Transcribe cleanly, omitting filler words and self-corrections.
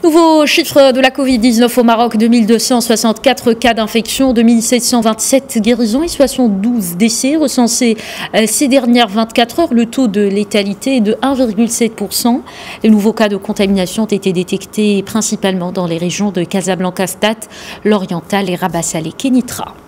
Nouveau chiffre de la Covid-19 au Maroc, 2264 cas d'infection, 2727 guérisons et 72 décès recensés ces dernières 24 heures. Le taux de létalité est de 1,7%. Les nouveaux cas de contamination ont été détectés principalement dans les régions de Casablanca, Stade, l'Oriental et Rabat Salé, Kénitra.